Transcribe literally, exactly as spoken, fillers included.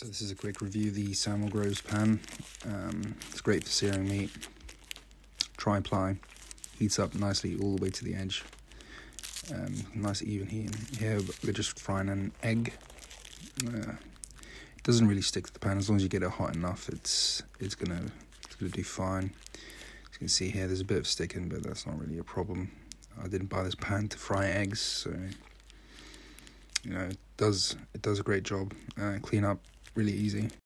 So this is a quick review of the Samuelgroves pan. Um, it's great for searing meat. Tri-ply, heats up nicely all the way to the edge. Um, nice even heat. Here we're just frying an egg. Uh, it doesn't really stick to the pan as long as you get it hot enough. It's it's gonna it's gonna do fine. As you can see here, there's a bit of sticking, but that's not really a problem. I didn't buy this pan to fry eggs, so you know it does it does a great job. Uh, clean up really easy.